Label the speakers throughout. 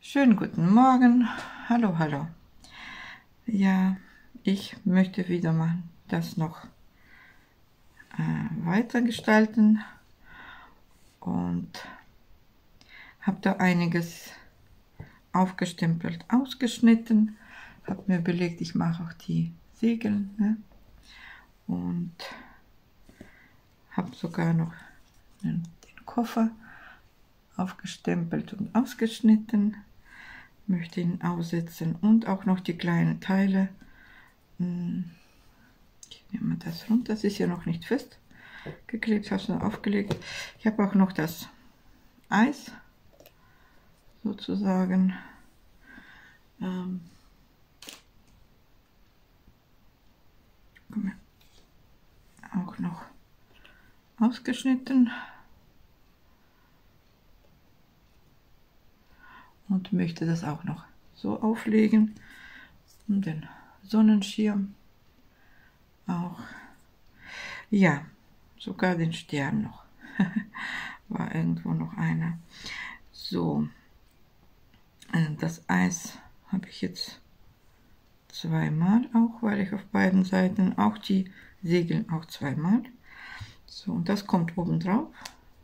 Speaker 1: Schönen guten Morgen. Hallo, hallo. Ja, ich möchte wieder mal das noch weiter gestalten und habe da einiges aufgestempelt, ausgeschnitten. Habe mir überlegt, ich mache auch die Segel, ne? Und habe sogar noch den Koffer aufgestempelt und ausgeschnitten. Möchte ihn aussetzen und auch noch die kleinen Teile. Ich nehme das runter, das ist ja noch nicht festgeklebt, hast du aufgelegt. Ich habe auch noch das Eis sozusagen auch noch ausgeschnitten und möchte das auch noch so auflegen und den Sonnenschirm auch, ja, sogar den Stern noch. War irgendwo noch einer. So, das Eis habe ich jetzt zweimal auch, weil ich auf beiden Seiten auch die Segel auch zweimal. So, und das kommt oben drauf.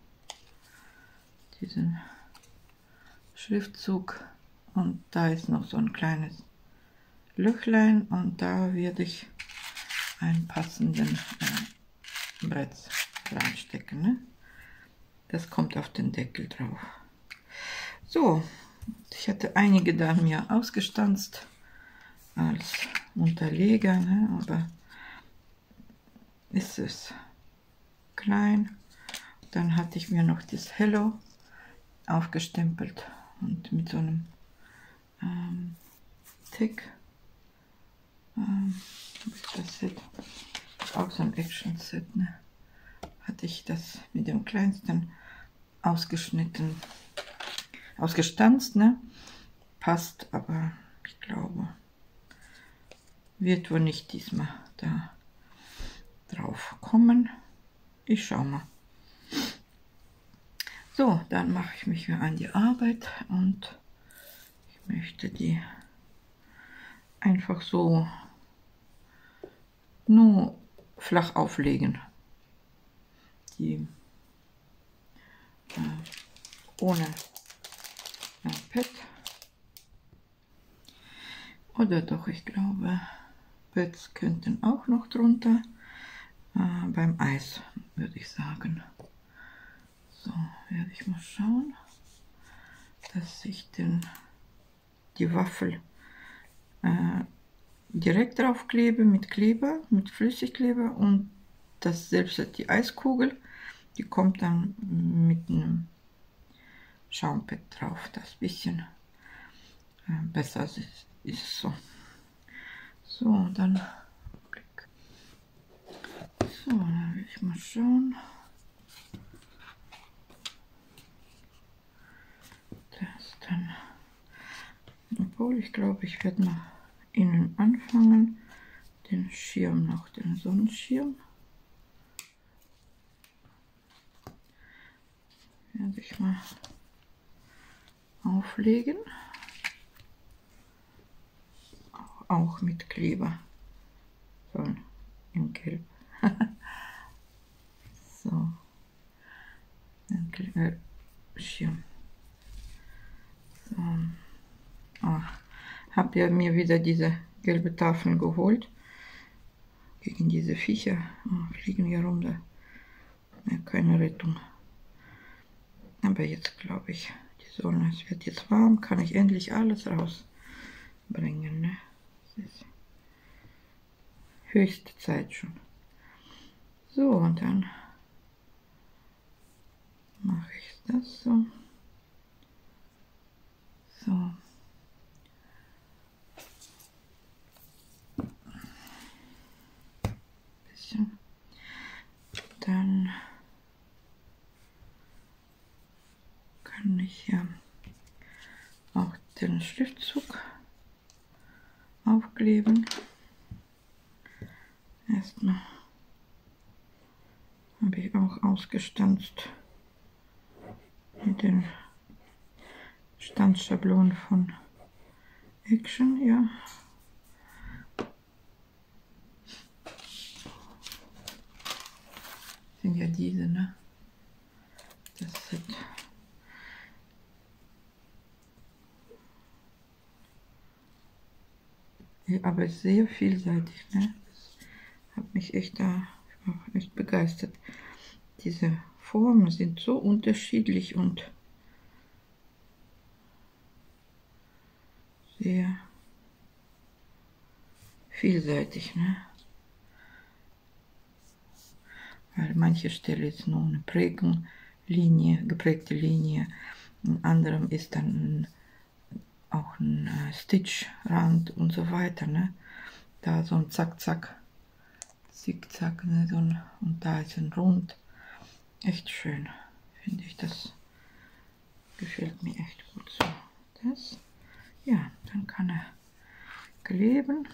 Speaker 1: Diesen Schriftzug, und da ist noch so ein kleines Löchlein und da werde ich einen passenden Brett reinstecken, ne? Das kommt auf den Deckel drauf. So, ich hatte einige da mir ausgestanzt als Unterleger, ne? Aber ist es klein. Dann hatte ich mir noch das Hello aufgestempelt und mit so einem Tick. Das Set, auch so ein Action-Set, ne? Hatte ich das mit dem kleinsten ausgeschnitten, ausgestanzt, ne? Passt, aber ich glaube, wird wohl nicht diesmal da drauf kommen. Ich schau mal. So, dann mache ich mich wieder an die Arbeit und ich möchte die einfach so nur flach auflegen. Die ohne Pad. Oder doch, ich glaube, Pads könnten auch noch drunter. Beim Eis, würde ich sagen. So, werde ich mal schauen, dass ich die Waffel direkt drauf klebe mit Kleber, mit Flüssigkleber, und das selbst die Eiskugel, die kommt dann mit einem Schaumpad drauf. Das bisschen besser ist so. So, dann will ich mal schauen. Das dann, obwohl ich glaube, ich werde mal innen anfangen, den Schirm noch, den Sonnenschirm. Werde ich mal auflegen. Auch mit Kleber. So, in Gelb. So. Den Schirm. So. Oh, habe ja mir wieder diese gelbe Tafel geholt. Gegen diese Viecher. Oh, fliegen hier rum. Da. Ja, keine Rettung. Aber jetzt glaube ich, die Sonne, es wird jetzt warm, kann ich endlich alles rausbringen, ne? Das ist höchste Zeit schon. So, und dann mache ich das so. So. Bisschen. Dann kann ich hier auch den Schriftzug aufkleben. Erstmal habe ich auch ausgestanzt mit den Stanzschablon von Action, ja. Sind ja diese, ne? Das Set. Ja, aber sehr vielseitig, ne? Das hat mich echt da, ich war echt begeistert. Diese Formen sind so unterschiedlich und sehr vielseitig, ne? Weil manche Stelle ist nur eine Linie, geprägte Linie, in anderem ist dann auch ein Stitchrand und so weiter, ne? Da so ein Zack-Zack, Zickzack, ne? So ein, und da ist ein Rund. Echt schön, finde ich. Das gefällt mir echt gut so. Das, ja, dann kann er kleben.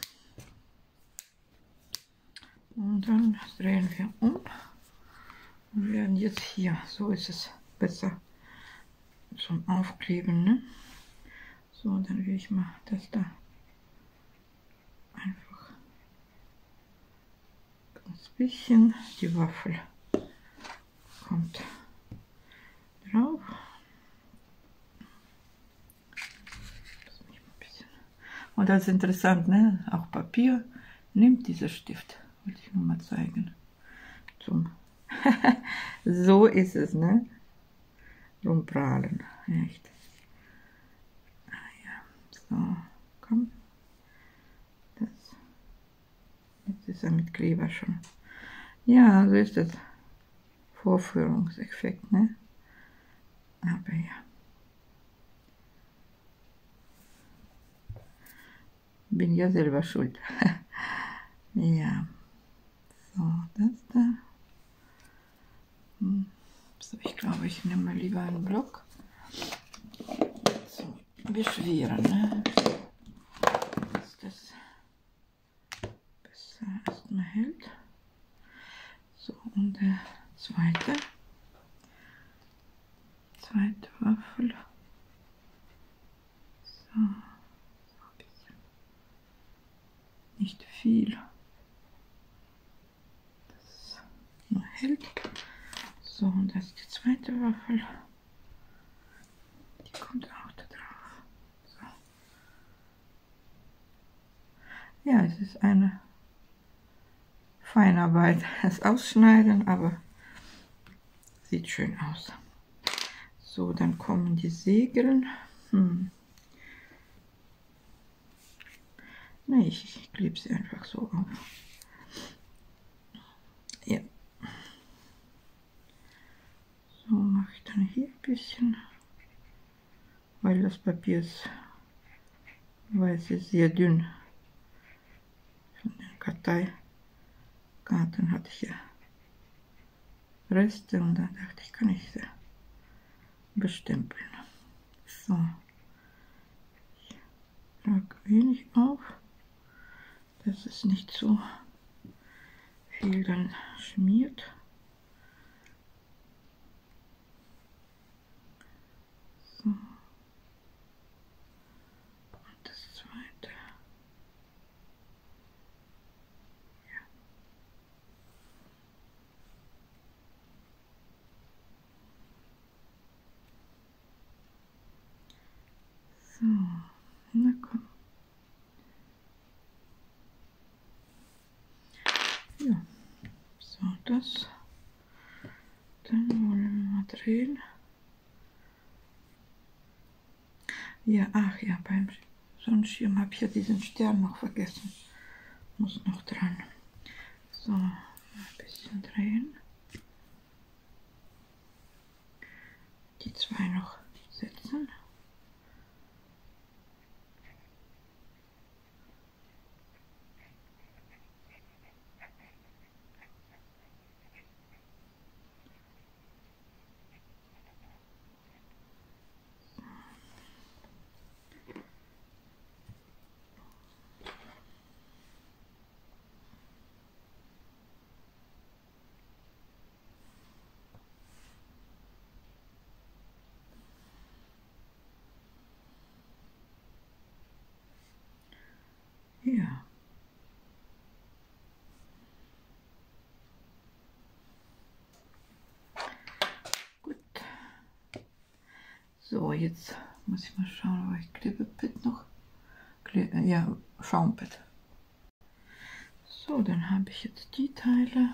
Speaker 1: Und dann drehen wir um. Und werden jetzt hier, so ist es besser zum Aufkleben, ne? So, dann will ich mal das da einfach ganz bisschen, die Waffel kommt drauf. Und das ist interessant, ne? Auch Papier nimmt dieser Stift, wollte ich nur mal zeigen. Zum so ist es, ne? Rumprahlen, echt. Ah, ja. So, komm. Das. Jetzt ist er mit Kleber schon. Ja, so ist das. Vorführungseffekt, ne? Aber ja. Bin ja selber schuld. Ja. So, das da. So, ich glaube, ich nehme mal lieber einen Block. So, beschweren, ne? Dass das besser erstmal hält. So, und der zweite Waffel. So, so ein bisschen. Nicht viel. Das nur hält. So, und das ist die zweite Waffel. Die kommt auch da drauf. So. Ja, es ist eine Feinarbeit. Das Ausschneiden, aber sieht schön aus. So, dann kommen die Segel. Ne, ich klebe sie einfach so auf. Ja. So mache ich dann hier ein bisschen, weil das Papier ist, weiß ich, sehr dünn. Von den Karteikarten hatte ich ja Reste und dann dachte ich, kann ich sie bestempeln. So. Ich trage wenig auf, dass es nicht so viel dann schmiert. So. Und das zweite. Ja. So, na komm. Ja, so das. Dann wollen wir mal drehen. Ja, ach ja, beim Sonnenschirm habe ich ja diesen Stern noch vergessen. Muss noch dran. So, ein bisschen drehen. Die zwei noch setzen. So, jetzt muss ich mal schauen, wo ich Klebebett noch. Ja, Schaumbett. So, dann habe ich jetzt die Teile.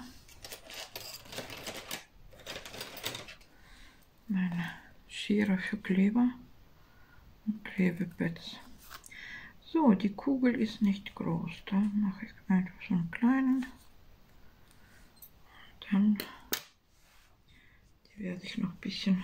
Speaker 1: Meine Schere für Kleber und Klebebett. So, die Kugel ist nicht groß. Da mache ich einfach so einen kleinen. Dann die werde ich noch ein bisschen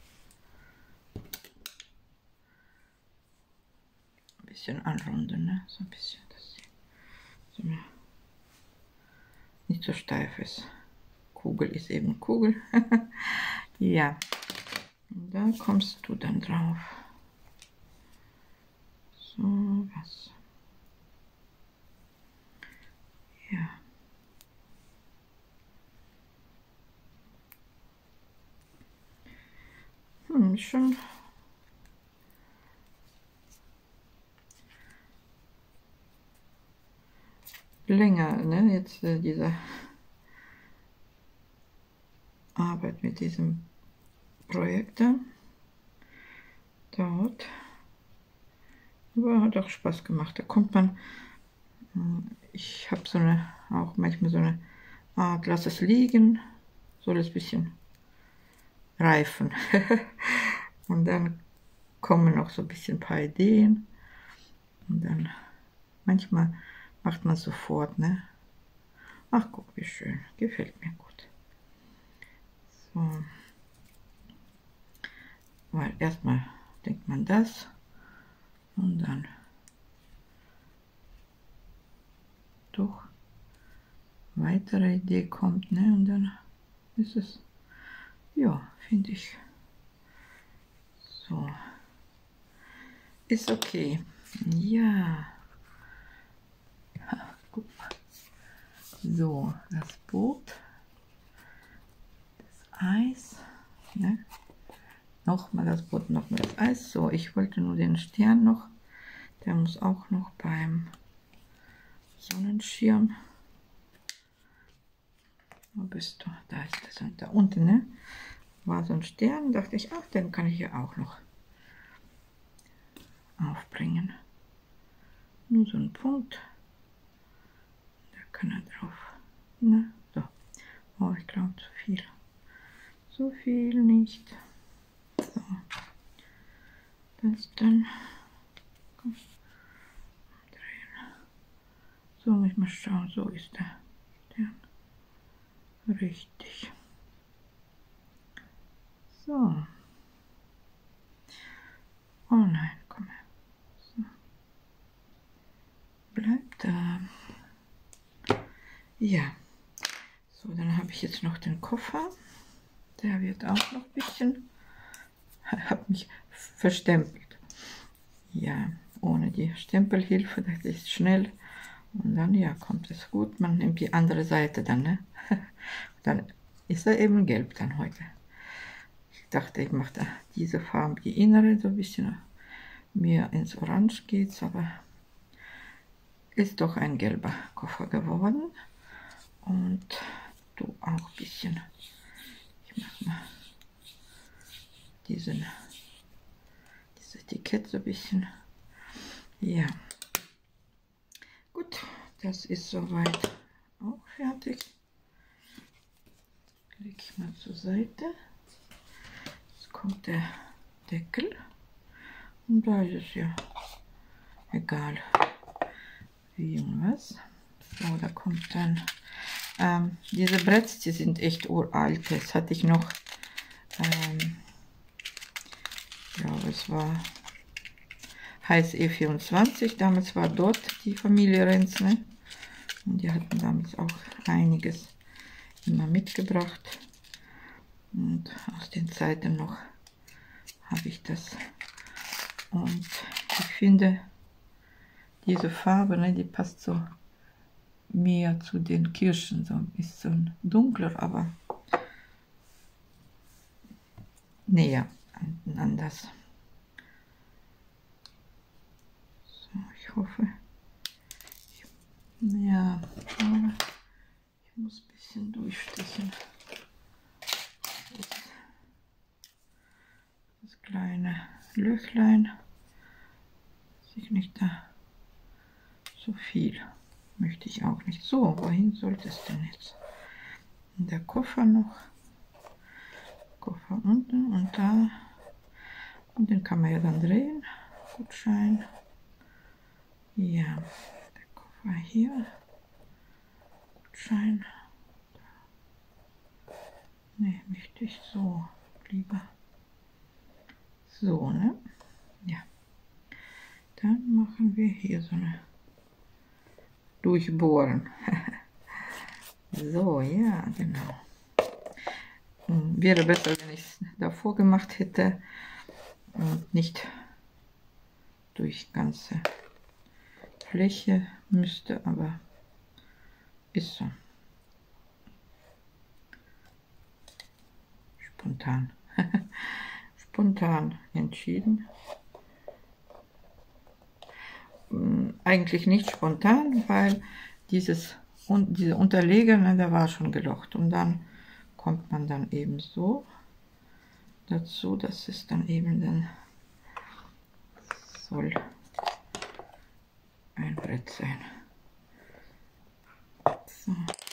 Speaker 1: anrunden, ne? So ein bisschen, dass sie so eine nicht so steif ist. Kugel ist eben Kugel. Ja, und da kommst du dann drauf. So was. Ja. Schon länger, ne? Jetzt diese Arbeit mit diesem Projekt da. Dauert. Aber hat auch Spaß gemacht. Da kommt man, ich habe so eine, auch manchmal so eine Art, lass es liegen, soll es ein bisschen reifen. Und dann kommen noch so ein bisschen ein paar Ideen. Und dann, manchmal macht man sofort, ne? Ach, guck, wie schön. Gefällt mir gut. So. Weil erstmal denkt man das und dann doch weitere Idee kommt, ne? Und dann ist es, ja, finde ich, so, ist okay. Ja, ha, guck mal. So, das Boot, das Eis, ne? Nochmal das Boot, nochmal das Eis. So, ich wollte nur den Stern noch, der muss auch noch beim Sonnenschirm. Wo bist du? Da ist das, und da unten, ne? War so ein Stern, dachte ich, ach, den kann ich hier auch noch aufbringen. Nur so ein Punkt. Da kann er drauf. Ne? So. Oh, ich glaube zu viel. So viel nicht. So. Das dann. Komm. Drehen. So, muss ich mal schauen. So ist der Stern. Richtig. So. Oh nein, komm her. So. Bleibt da. Ja. So, dann habe ich jetzt noch den Koffer. Der wird auch noch ein bisschen. Habe mich verstempelt. Ja, ohne die Stempelhilfe, das ist schnell. Und dann, ja, kommt es gut. Man nimmt die andere Seite dann, ne? Dann ist er eben gelb dann heute. Ich dachte, ich mache da diese Farbe, die innere, so ein bisschen mehr ins Orange geht's, aber ist doch ein gelber Koffer geworden. Und du auch ein bisschen. Ich mache mal dieses Etikett so ein bisschen. Ja. Gut, das ist soweit auch fertig. Lege ich mal zur Seite. Jetzt kommt der Deckel. Und da ist es ja egal, wie und was. So, da kommt dann diese Bretts, die sind echt uralt. Das hatte ich noch, ich glaube, es war Heiß E24. Damals war dort die Familie Renz, ne? Und die hatten damals auch einiges immer mitgebracht. Und aus den Zeiten noch habe ich das. Und ich finde, diese Farbe, ne, die passt so mehr zu den Kirschen. So ist so ein dunkler, aber näher an das. So, ich hoffe. Ja, ich muss ein bisschen durchstechen. Das kleine Löchlein, dass ich nicht da so viel möchte ich auch nicht. So, wohin sollte es denn jetzt? Der Koffer noch, Koffer unten und da, und den kann man ja dann drehen. Gutschein, ja, der Koffer hier, Gutschein, ne, möchte ich so lieber, so, ne, ja, dann machen wir hier so eine durchbohren. So, ja, genau. Wäre besser, wenn ich es davor gemacht hätte und nicht durch ganze Fläche müsste, aber ist so. Spontan. Spontan entschieden. Eigentlich nicht spontan, weil diese Unterleger, ne, der war schon gelocht und dann kommt man dann eben so dazu, dass es dann eben dann soll ein Brett sein. So.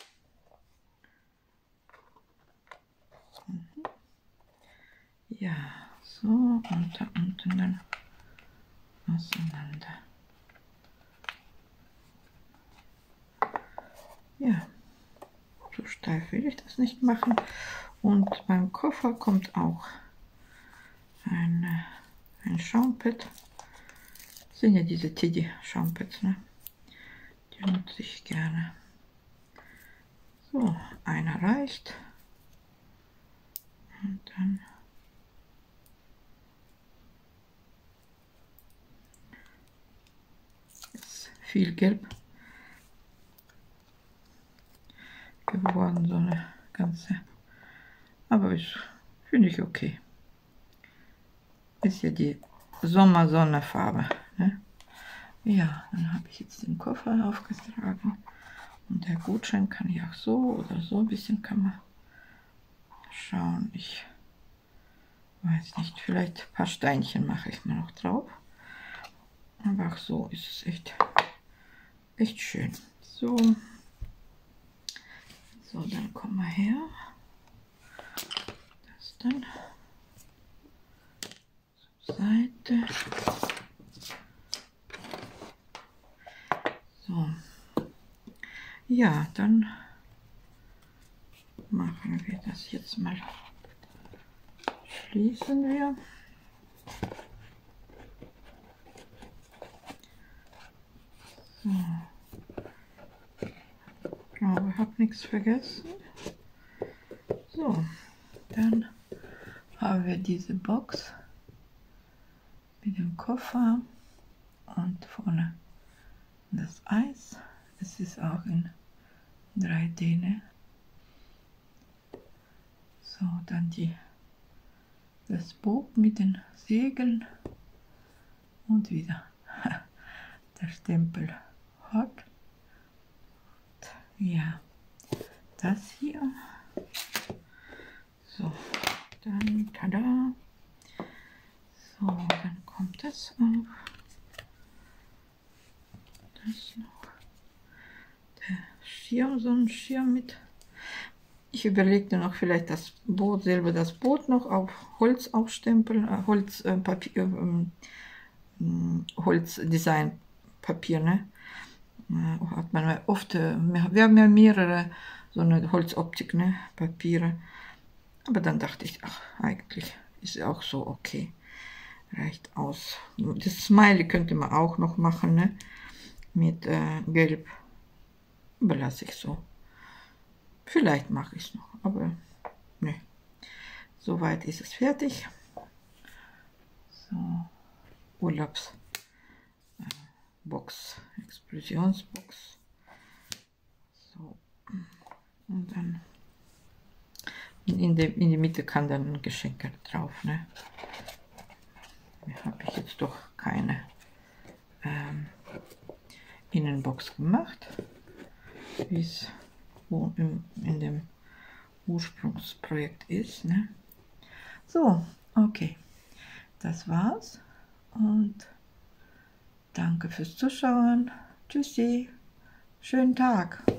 Speaker 1: Ja, so und da unten dann auseinander. Ja, so steif will ich das nicht machen. Und beim Koffer kommt auch ein Schaumpad. Das sind ja diese Teddy Schaumpads, ne? Die nutze ich gerne. So, einer reicht. Und dann ist viel Gelb geworden, so eine ganze. Aber ist, finde ich okay. Ist ja die Sommersonnefarbe. Ne? Ja, dann habe ich jetzt den Koffer aufgetragen. Und der Gutschein kann ich auch so oder so ein bisschen kann man schauen. Ich weiß nicht, vielleicht ein paar Steinchen mache ich mal noch drauf. Aber auch so ist es echt schön. So, so dann kommen wir her. Das dann zur Seite. So, ja, dann machen wir das jetzt mal. Schließen wir. So. Ich glaube, ich habe nichts vergessen. So, dann haben wir diese Box mit dem Koffer und vorne das Eis. Es ist auch in 3D, ne? So, dann das Boot mit den Segeln und wieder der Stempel Hot. Ja, das hier. So, dann tada. So, dann kommt das auf. Das noch. Der Schirm, so ein Schirm mit. Ich überlegte noch vielleicht das Boot selber, das Boot noch auf Holz aufstempeln, Holzdesignpapier, ne? Hat man oft, wir haben ja mehrere so eine Holzoptik, ne? Papiere. Aber dann dachte ich, ach, eigentlich ist auch so okay. Reicht aus. Das Smiley könnte man auch noch machen, ne? Mit Gelb. Belasse ich so. Vielleicht mache ich es noch, aber ne. Soweit ist es fertig. So, Urlaubsbox, Explosionsbox. So, und dann in die Mitte kann dann ein Geschenk drauf, ne? Hier habe ich jetzt doch keine Innenbox gemacht, wie es in dem Ursprungsprojekt ist, ne? So, okay. das war's und danke fürs Zuschauen. Tschüssi, schönen Tag.